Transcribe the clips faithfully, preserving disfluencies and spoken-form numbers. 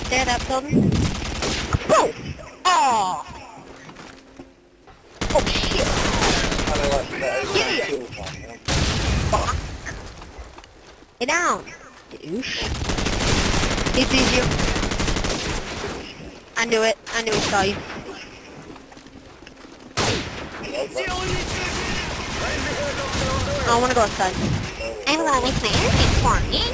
there that building. Whoa! Oh! Oh shit! Idiot! Fuck! Get down, douche. It's easier. I knew it. I knew it, saw you. I wanna go outside. I'm gonna waste my energy for me.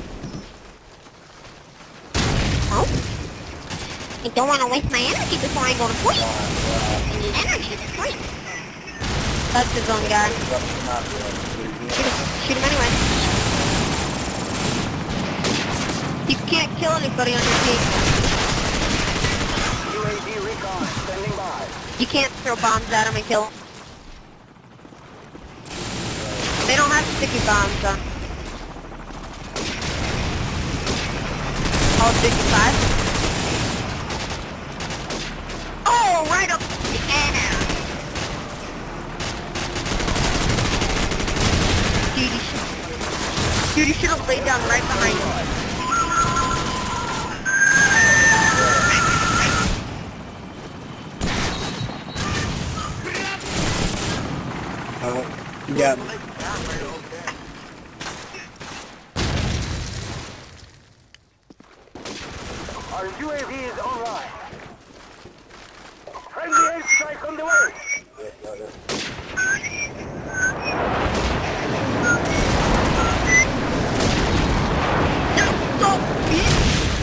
Oh? I don't wanna waste my energy before I go to sleep. I need energy to sleep. That's his own guy. Shoot him, shoot him anyway. You can't kill anybody on your team. U A V recon standing by. You can't throw bombs at him and kill him. They don't have sticky bombs, though. All sixty-five. Oh, right up the ass. Dude, you should... Dude, you should have laid down right behind him. Uh, you got me. Our U A V is online. Friendly airstrike on the way. No, stop, bitch!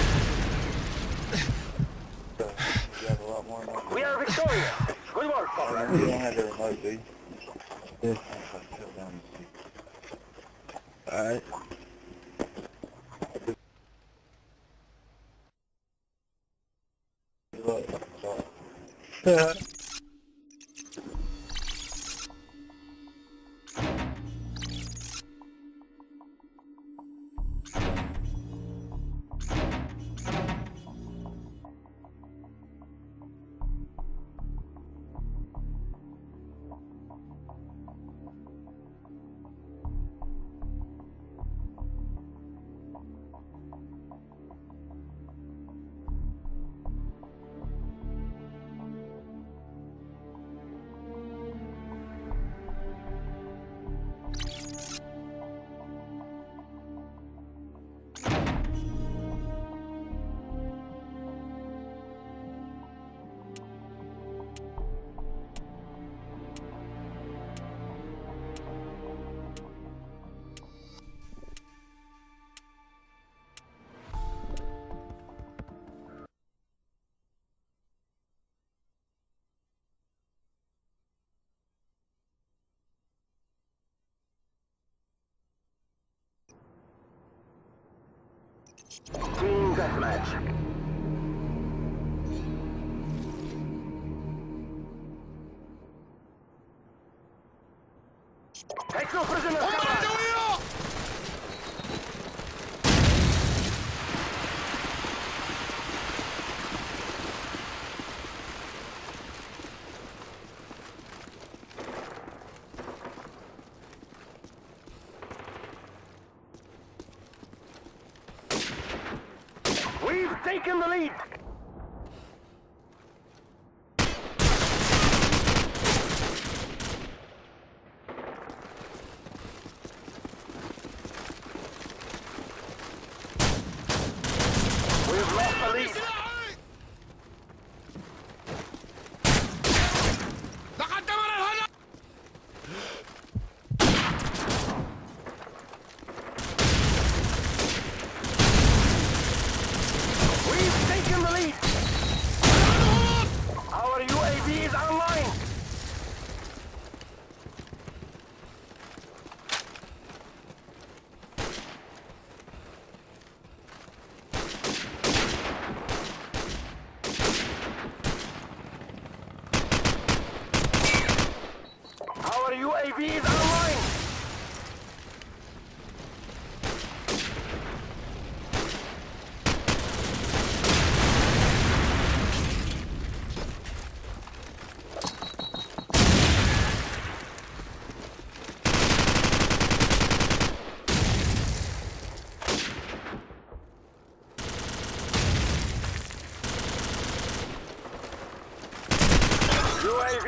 We are victorious. Good work, You comrade. don't have the remote, do you? Yes. Alright. Team deathmatch. Take no prisoners. We've taken the lead. We've lost the lead. We've taken the lead. Our U A V is online.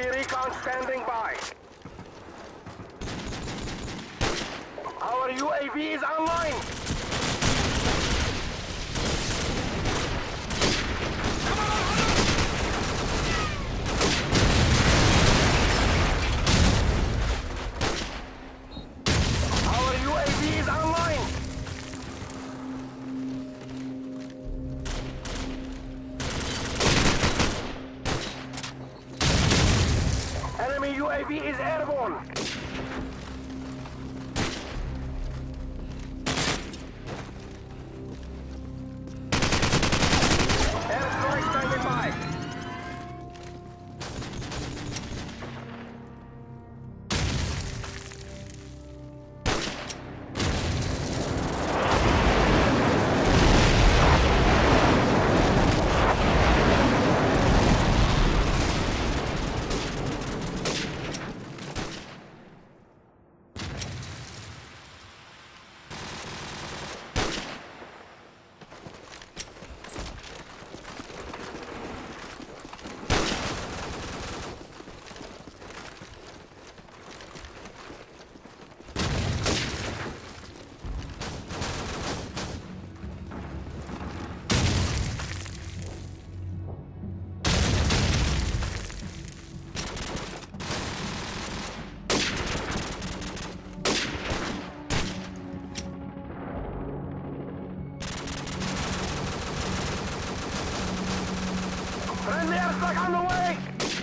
V recon standing by. Our U A V is online. Our U A V is online. Enemy U A V is airborne. Airstrike standing by. Friendly airstrike on the way!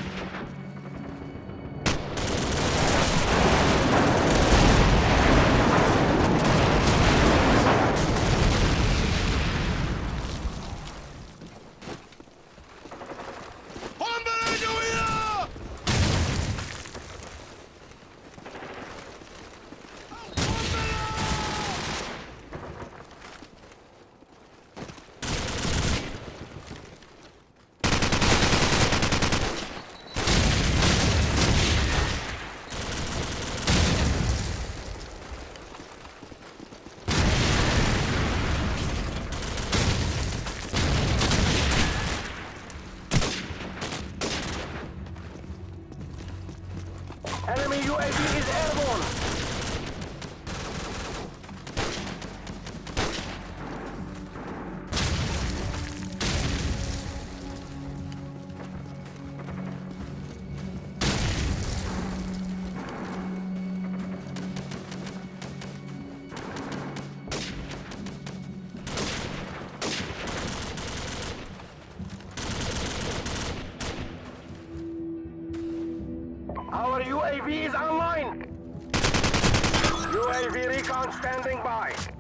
Enemy U A V is airborne. Our U A V is online. U A V recon standing by.